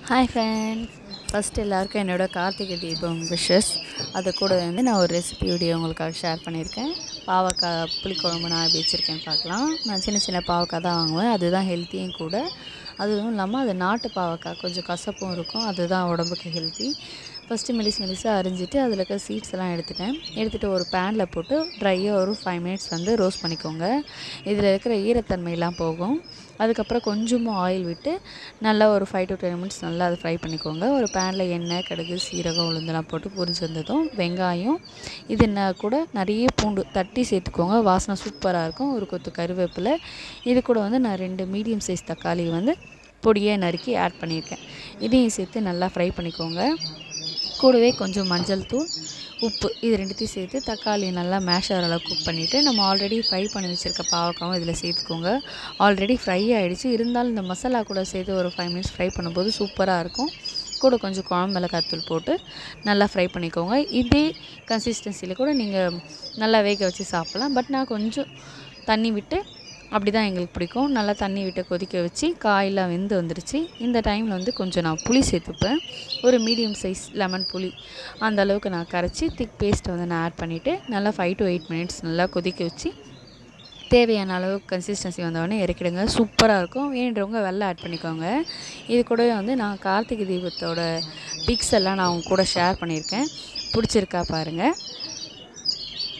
Hi friends, first எல்லாருக்கும் என்னோடய Karthigai Deepam wishes. அது கூட நான் ஒரு ரெசிபி வீடியோ உங்களுக்காக ஷேர் பண்ணியிருக்கேன். பாவக்காய் புளிக்குழம்பு நான் எப்படி வச்சுருக்கேன்னு பார்க்கலாம். நான் சின்ன சின்ன பாவக்காய் தான் வாங்குவேன், அதுதான் ஹெல்த்தியும் கூட. அதுவும் இல்லாமல் அது நாட்டு பாவக்காய், கொஞ்சம் கசப்பும் இருக்கும், அதுதான் உடம்புக்கு ஹெல்த்தி. ஃபஸ்ட்டு மெலிசாக அரிஞ்சிட்டு அதில் இருக்க சீட்ஸ் எல்லாம் எடுத்துகிட்டு ஒரு பேனில் போட்டு ட்ரையாக ஒரு 5 மினிட்ஸ் ரோஸ்ட் பண்ணிக்கோங்க. இதில் இருக்கிற ஈரத்தன்மையெல்லாம் போகும். அதுக்கப்புறம் கொஞ்சமாக ஆயில் விட்டு நல்லா ஒரு 5 to 10 மினிட்ஸ் நல்லா அதை ஃப்ரை பண்ணிக்கோங்க. ஒரு பேனில் எண்ணெய், கடுகு, சீரகம், உளுந்தெல்லாம் போட்டு பொரிஞ்சு வந்ததும் வெங்காயம், இது கூட நிறைய பூண்டு தட்டி சேர்த்துக்கோங்க. வாசனை சூப்பராக இருக்கும். ஒரு கொத்து கருவேப்பிலை, இது கூட நான் 2 மீடியம் சைஸ் தக்காளி பொடியாக நறுக்கி ஆட் பண்ணியிருக்கேன். இதையும் சேர்த்து நல்லா ஃப்ரை பண்ணிக்கோங்க. கூடவே கொஞ்சம் மஞ்சள் தூள், உப்பு, இது ரெண்டுத்தையும் சேர்த்து தக்காளி நல்லா மேஷ் ஆகிற அளவுக்கு குக் பண்ணிவிட்டு நம்ம ஆல்ரெடி ஃப்ரை பண்ணி வச்சுருக்க பாவக்காவும் இதில் சேர்த்துக்கோங்க. ஆல்ரெடி ஃப்ரை ஆகிடுச்சு, இருந்தாலும் இந்த மசாலா கூட சேர்த்து ஒரு 5 மினிட்ஸ் ஃப்ரை பண்ணும்போது சூப்பராக இருக்கும். கூட கொஞ்சம் குழம்பு மிளகாத்தூள் போட்டு நல்லா ஃப்ரை பண்ணிக்கோங்க. இதே கன்சிஸ்டன்சியில் கூட நீங்கள் நல்லா வேக வச்சு சாப்பிட்லாம். பட் நான் கொஞ்சம் தண்ணி விட்டு, அப்படி தான் எங்களுக்கு பிடிக்கும். நல்லா தண்ணி விட்டு கொதிக்க வச்சு காயெல்லாம் வெந்து வந்துருச்சு. இந்த டைமில் கொஞ்சம் நான் புளி சேர்த்துப்பேன். ஒரு மீடியம் சைஸ் லெமன் புளி, அந்த அளவுக்கு நான் கரைச்சி திக் பேஸ்ட்டை நான் ஆட் பண்ணிவிட்டு நல்லா 5 to 8 மினிட்ஸ் நல்லா கொதிக்க வச்சு தேவையான அளவு கன்சிஸ்டன்சி வந்தோடனே இறக்கிடுங்க. சூப்பராக இருக்கும். வேணுன்றவங்க வெல்லம் ஆட் பண்ணிக்கோங்க. இது கூடவே நான் கார்த்திகை தீபத்தோட பிக்ஸ் எல்லாம் நான் அவங்க கூட ஷேர் பண்ணியிருக்கேன். பிடிச்சிருக்கா பாருங்கள்.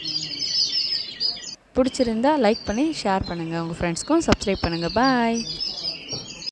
பிடிச்சிருந்தா லைக் பண்ணி ஷேர் பண்ணுங்கள். உங்கள் ஃப்ரெண்ட்ஸ்க்கும் சப்ஸ்கிரைப் பண்ணுங்கள். பாய்.